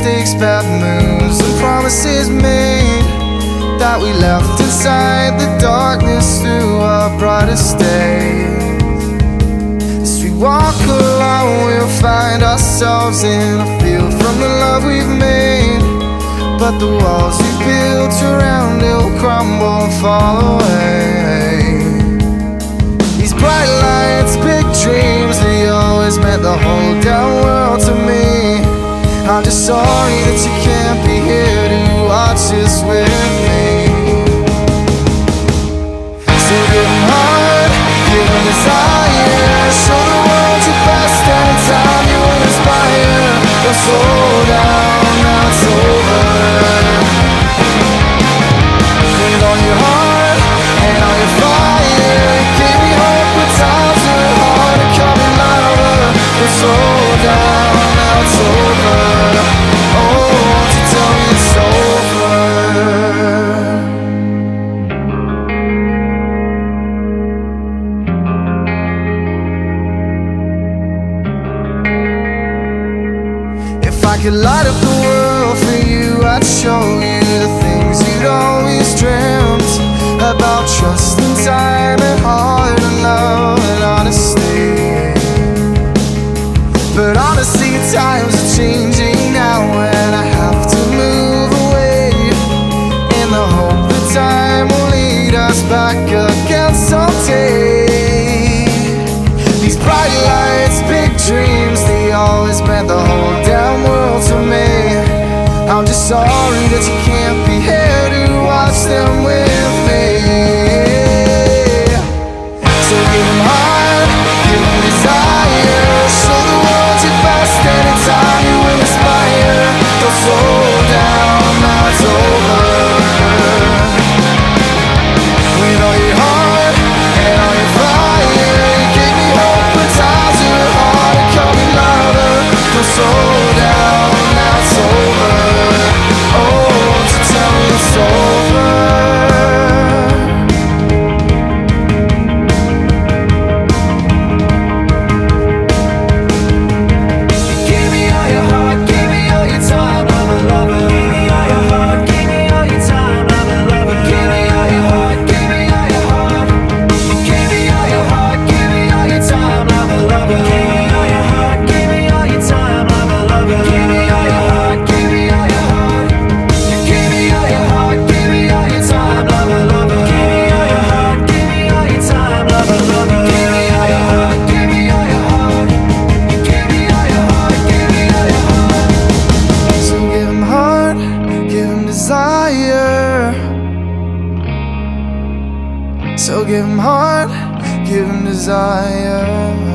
mistakes, bad moves, and promises made that we left inside the darkness through our brightest days. As we walk along, we'll find ourselves in a field from the love we've made, but the walls we built around it will crumble and fall away. These bright lights, big dreams, they always meant the whole damn world to me. I'm just sorry that you can't be here to watch this with me. So give 'em heart, give 'em desire, show the world your best anytime you will inspire. Don't slow down, now it's over. With all your heart and all your fire, you gave me hope when times were hard and caught me louder. Don't slow down, now it's over. Oh, won't you tell me it's over? If I could light up the world for you, I'd show you the things you'd always dreamt about: trust and time and heart and love and honesty. But honestly, times are changing now, and I have to move away in the hope that time will lead us back again someday. These bright lights, big dreams, they always meant the whole damn world to me. I'm just sorry that you can't be here to watch them with me. So give 'em heart, give 'em desire, show the world your best anytime you will inspire. Don't slow down, now it's over. With all your heart and all your fire, you gave me hope when times were hard and called me louder. Don't slow down, now it's over. Oh, won't you tell me it's over? So give 'em heart, give 'em desire.